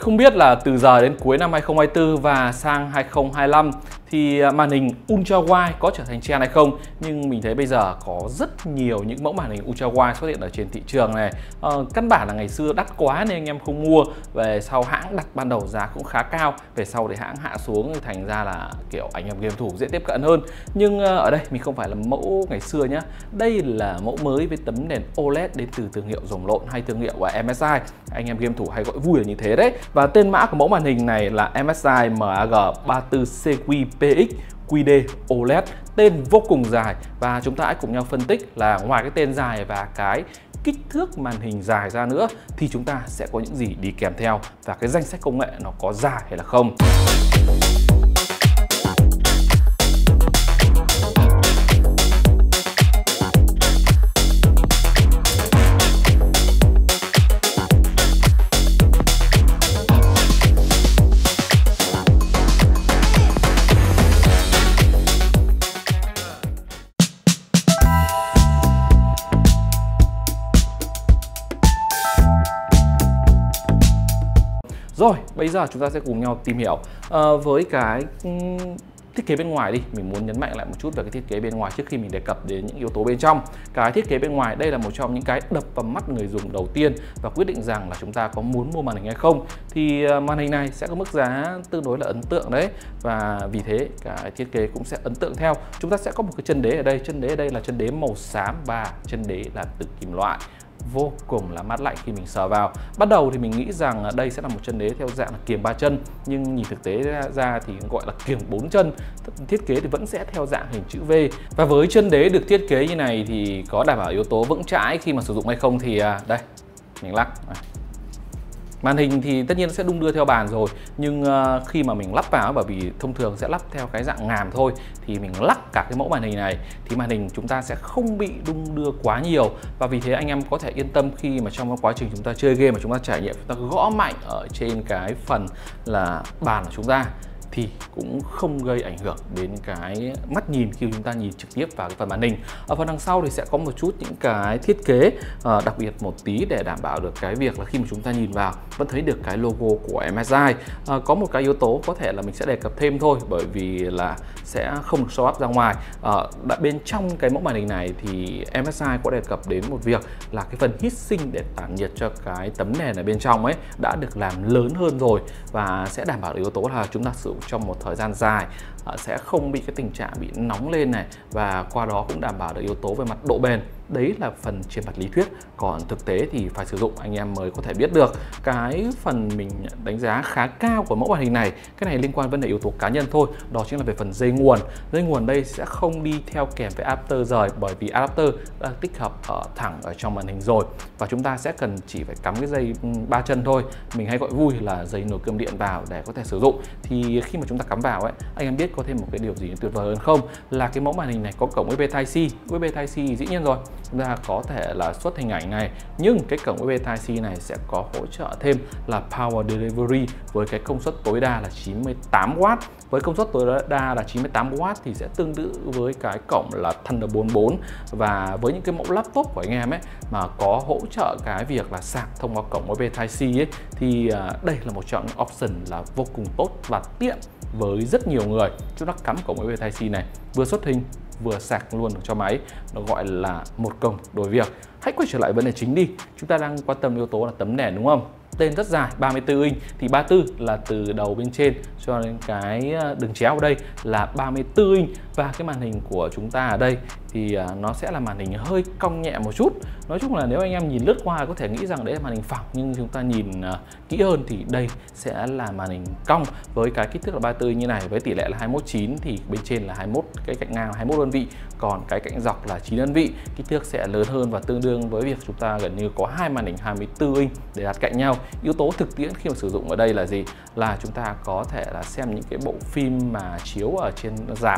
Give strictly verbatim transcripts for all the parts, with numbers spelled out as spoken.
Không biết là từ giờ đến cuối năm hai không hai tư và sang hai không hai lăm thì màn hình Ultra Wide có trở thành trend hay không, nhưng mình thấy bây giờ có rất nhiều những mẫu màn hình Ultra Wide xuất hiện ở trên thị trường này. Ờ, căn bản là ngày xưa đắt quá nên anh em không mua, về sau hãng đặt ban đầu giá cũng khá cao, về sau thì hãng hạ xuống thành ra là kiểu anh em game thủ dễ tiếp cận hơn. Nhưng ở đây mình không phải là mẫu ngày xưa nhá, đây là mẫu mới với tấm nền ô led đến từ thương hiệu Rồng Lộn hay thương hiệu của em ét i, anh em game thủ hay gọi vui là như thế đấy. Và tên mã của mẫu màn hình này là em ét i mag ba tư C Q P X Q D ô led, tên vô cùng dài và chúng ta hãy cùng nhau phân tích là ngoài cái tên dài và cái kích thước màn hình dài ra nữa thì chúng ta sẽ có những gì đi kèm theo và cái danh sách công nghệ nó có dài hay là không. Rồi, bây giờ chúng ta sẽ cùng nhau tìm hiểu à, với cái um, thiết kế bên ngoài đi. Mình muốn nhấn mạnh lại một chút về cái thiết kế bên ngoài trước khi mình đề cập đến những yếu tố bên trong. Cái thiết kế bên ngoài đây là một trong những cái đập vào mắt người dùng đầu tiên và quyết định rằng là chúng ta có muốn mua màn hình hay không. Thì uh, màn hình này sẽ có mức giá tương đối là ấn tượng đấy, và vì thế cái thiết kế cũng sẽ ấn tượng theo. Chúng ta sẽ có một cái chân đế ở đây, chân đế ở đây là chân đế màu xám và chân đế là từ kim loại, vô cùng là mát lạnh khi mình sờ vào. Bắt đầu thì mình nghĩ rằng đây sẽ là một chân đế theo dạng là kiềng ba chân, nhưng nhìn thực tế ra thì gọi là kiềng bốn chân. Thiết kế thì vẫn sẽ theo dạng hình chữ V. Và với chân đế được thiết kế như này thì có đảm bảo yếu tố vững chãi khi mà sử dụng hay không thì đây, mình lắc. Màn hình thì tất nhiên sẽ đung đưa theo bàn rồi, nhưng uh, khi mà mình lắp vào, bởi vì thông thường sẽ lắp theo cái dạng ngàm thôi, thì mình lắc cả cái mẫu màn hình này thì màn hình chúng ta sẽ không bị đung đưa quá nhiều. Và vì thế anh em có thể yên tâm khi mà trong quá trình chúng ta chơi game mà chúng ta trải nghiệm, chúng ta gõ mạnh ở trên cái phần là bàn của chúng ta thì cũng không gây ảnh hưởng đến cái mắt nhìn khi chúng ta nhìn trực tiếp vào cái phần màn hình. Ở phần đằng sau thì sẽ có một chút những cái thiết kế uh, đặc biệt một tí để đảm bảo được cái việc là khi mà chúng ta nhìn vào vẫn thấy được cái logo của em ét i. Uh, có một cái yếu tố có thể là mình sẽ đề cập thêm thôi, bởi vì là sẽ không được show up ra ngoài. Uh, đã bên trong cái mẫu màn hình này thì em ét i có đề cập đến một việc là cái phần heat sink để tản nhiệt cho cái tấm nền ở bên trong ấy đã được làm lớn hơn rồi, và sẽ đảm bảo được yếu tố là chúng ta sử dụng trong một thời gian dài sẽ không bị cái tình trạng bị nóng lên này, và qua đó cũng đảm bảo được yếu tố về mặt độ bền. Đấy là phần trên mặt lý thuyết, còn thực tế thì phải sử dụng anh em mới có thể biết được. Cái phần mình đánh giá khá cao của mẫu màn hình này, cái này liên quan vấn đề yếu tố cá nhân thôi, đó chính là về phần dây nguồn. Dây nguồn đây sẽ không đi theo kèm với adapter rời, bởi vì adapter đã tích hợp ở thẳng ở trong màn hình rồi, và chúng ta sẽ cần chỉ phải cắm cái dây ba chân thôi, mình hay gọi vui là dây nối cơm điện vào để có thể sử dụng. Thì khi mà chúng ta cắm vào ấy, anh em biết có thêm một cái điều gì tuyệt vời hơn không, là cái mẫu màn hình này có cổng u ét bê Type-C. u ét bê Type-C dĩ nhiên rồi, chúng ta có thể là xuất hình ảnh này, nhưng cái cổng u ét bê Type-C này sẽ có hỗ trợ thêm là Power Delivery với cái công suất tối đa là chín mươi tám oát. Với công suất tối đa là chín mươi tám oát thì sẽ tương tự với cái cổng là Thunderbolt bốn. Và với những cái mẫu laptop của anh em ấy mà có hỗ trợ cái việc là sạc thông qua cổng u ét bê Type-C ấy, thì đây là một trong những option là vô cùng tốt và tiện với rất nhiều người. Chúng ta cắm cổng u ét bê Type-C này, vừa xuất hình vừa sạc luôn được cho máy, nó gọi là một công đôi việc. Hãy quay trở lại vấn đề chính đi, chúng ta đang quan tâm yếu tố là tấm nền đúng không? Tên rất dài, ba mươi tư inch, thì ba mươi tư là từ đầu bên trên cho đến cái đường chéo ở đây là ba mươi tư inch, và cái màn hình của chúng ta ở đây thì nó sẽ là màn hình hơi cong nhẹ một chút. Nói chung là nếu anh em nhìn lướt qua có thể nghĩ rằng đấy là màn hình phẳng, nhưng chúng ta nhìn kỹ hơn thì đây sẽ là màn hình cong với cái kích thước là ba mươi tư như này, với tỷ lệ là hai mươi mốt chín, thì bên trên là hai mươi mốt, cái cạnh ngang là hai mươi mốt đơn vị, còn cái cạnh dọc là chín đơn vị. Kích thước sẽ lớn hơn và tương đương với việc chúng ta gần như có hai màn hình hai mươi tư inch để đặt cạnh nhau. Yếu tố thực tiễn khi mà sử dụng ở đây là gì? Là chúng ta có thể là xem những cái bộ phim mà chiếu ở trên rạp ấy,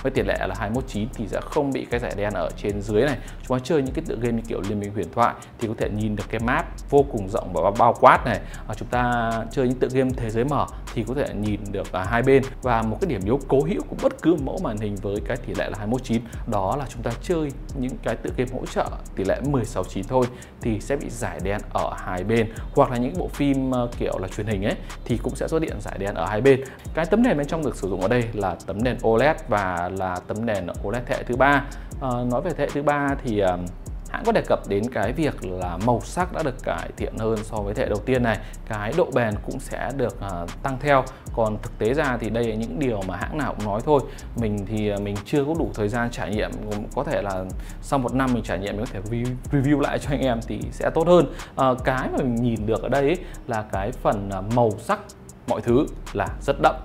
với tỷ lệ là hai mốt chín thì sẽ không bị cái dải đen ở trên dưới này. Chúng ta chơi những cái tựa game như kiểu Liên minh huyền thoại thì có thể nhìn được cái map vô cùng rộng và bao quát này. À, chúng ta chơi những tựa game thế giới mở thì có thể nhìn được à, hai bên. Và một cái điểm yếu cố hữu của bất cứ mẫu màn hình với cái tỷ lệ là hai mốt chín đó là chúng ta chơi những cái tựa game hỗ trợ tỷ lệ mười sáu chín thôi thì sẽ bị rải đen ở hai bên, hoặc là những bộ phim uh, kiểu là truyền hình ấy thì cũng sẽ xuất hiện rải đen ở hai bên. Cái tấm nền bên trong được sử dụng ở đây là tấm nền ô lét và là tấm nền ô lét thế hệ thứ ba. Uh, nói về thế hệ thứ ba thì uh, hãng có đề cập đến cái việc là màu sắc đã được cải thiện hơn so với thế hệ đầu tiên này, cái độ bền cũng sẽ được uh, tăng theo. Còn thực tế ra thì đây là những điều mà hãng nào cũng nói thôi. Mình thì uh, mình chưa có đủ thời gian trải nghiệm, có thể là sau một năm mình trải nghiệm mình có thể review lại cho anh em thì sẽ tốt hơn. Uh, cái mà mình nhìn được ở đây ấy, là cái phần uh, màu sắc mọi thứ là rất đậm.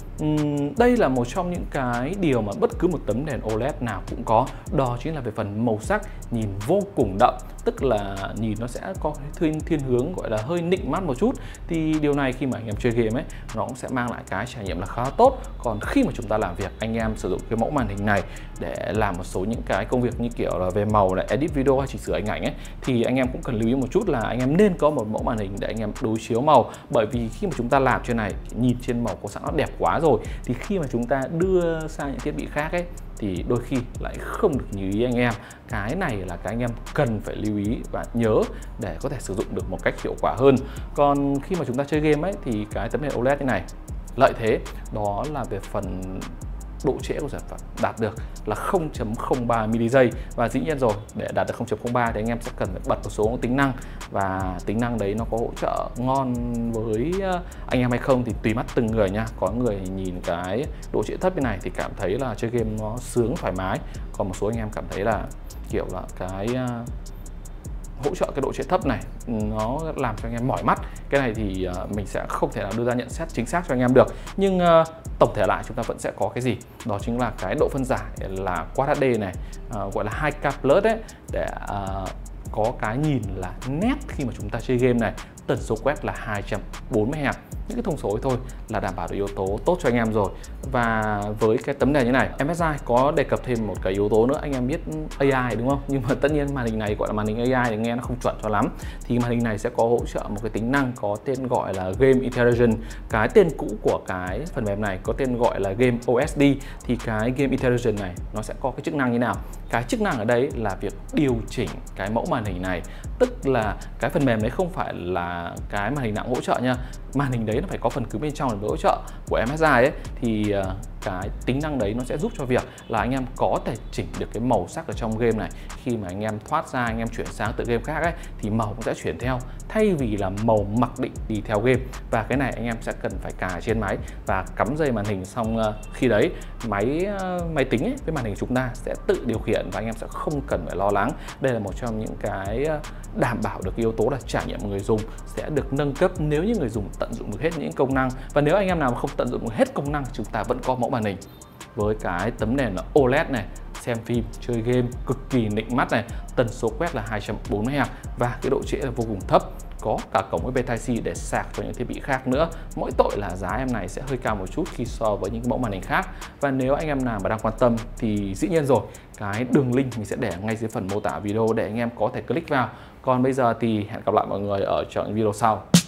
Uhm, đây là một trong những cái điều mà bất cứ một tấm nền ô lét nào cũng có, đó chính là về phần màu sắc nhìn vô cùng đậm, tức là nhìn nó sẽ có thiên, thiên hướng gọi là hơi nịnh mắt một chút. Thì điều này khi mà anh em chơi game ấy nó cũng sẽ mang lại cái trải nghiệm là khá tốt. Còn khi mà chúng ta làm việc, anh em sử dụng cái mẫu màn hình này để làm một số những cái công việc như kiểu là về màu này, edit video hay chỉnh sửa hình ảnh ấy, thì anh em cũng cần lưu ý một chút là anh em nên có một mẫu màn hình để anh em đối chiếu màu. Bởi vì khi mà chúng ta làm trên này nhìn trên màu có sẵn nó đẹp quá rồi, thì khi mà chúng ta đưa sang những thiết bị khác ấy thì đôi khi lại không được như ý anh em. Cái này là cái anh em cần phải lưu ý và nhớ để có thể sử dụng được một cách hiệu quả hơn. Còn khi mà chúng ta chơi game ấy thì cái tấm nền ô lét như này, lợi thế đó là về phần độ trễ của sản phẩm đạt được là không chấm không ba mi-li-giây. Và dĩ nhiên rồi, để đạt được không chấm không ba thì anh em sẽ cần phải bật một số tính năng, và tính năng đấy nó có hỗ trợ ngon với anh em hay không thì tùy mắt từng người nha. Có người nhìn cái độ trễ thấp như này thì cảm thấy là chơi game nó sướng thoải mái, còn một số anh em cảm thấy là kiểu là cái hỗ trợ cái độ trễ thấp này nó làm cho anh em mỏi mắt. Cái này thì uh, mình sẽ không thể nào đưa ra nhận xét chính xác cho anh em được. Nhưng uh, tổng thể lại chúng ta vẫn sẽ có cái gì? Đó chính là cái độ phân giải là Quad hát đê này, uh, gọi là hai K plus đấy, để uh, có cái nhìn là nét khi mà chúng ta chơi game này. Tần số quét là hai trăm bốn mươi héc. Những cái thông số ấy thôi là đảm bảo được yếu tố tốt cho anh em rồi. Và với cái tấm nền như này, em ét i có đề cập thêm một cái yếu tố nữa. Anh em biết a i đúng không? Nhưng mà tất nhiên màn hình này gọi là màn hình a i thì nghe nó không chuẩn cho lắm. Thì màn hình này sẽ có hỗ trợ một cái tính năng có tên gọi là Game Intelligence. Cái tên cũ của cái phần mềm này có tên gọi là Game ô ét đê. Thì cái Game Intelligence này nó sẽ có cái chức năng như nào? Cái chức năng ở đây là việc điều chỉnh cái mẫu màn hình này. Tức là cái phần mềm đấy không phải là cái màn hình nào cũng hỗ trợ nha. Màn hình đấy nó phải có phần cứng bên trong để hỗ trợ của em ét i ấy, thì uh, cái tính năng đấy nó sẽ giúp cho việc là anh em có thể chỉnh được cái màu sắc ở trong game này. Khi mà anh em thoát ra, anh em chuyển sang tựa game khác ấy thì màu cũng sẽ chuyển theo, thay vì là màu mặc định đi theo game. Và cái này anh em sẽ cần phải cài trên máy và cắm dây màn hình, xong uh, khi đấy máy uh, máy tính ấy, với màn hình chúng ta sẽ tự điều khiển và anh em sẽ không cần phải lo lắng. Đây là một trong những cái uh, đảm bảo được yếu tố là trải nghiệm người dùng sẽ được nâng cấp nếu như người dùng tận dụng được hết những công năng. Và nếu anh em nào mà không tận dụng được hết công năng, chúng ta vẫn có mẫu màn hình với cái tấm nền là ô lét này, xem phim, chơi game cực kỳ nịnh mắt này, tần số quét là hai trăm bốn mươi héc và cái độ trễ là vô cùng thấp. Có cả cổng u ét bê Type-C để sạc cho những thiết bị khác nữa. Mỗi tội là giá em này sẽ hơi cao một chút khi so với những mẫu màn hình khác. Và nếu anh em nào mà đang quan tâm thì dĩ nhiên rồi, cái đường link mình sẽ để ngay dưới phần mô tả video để anh em có thể click vào. Còn bây giờ thì hẹn gặp lại mọi người ở trong video sau.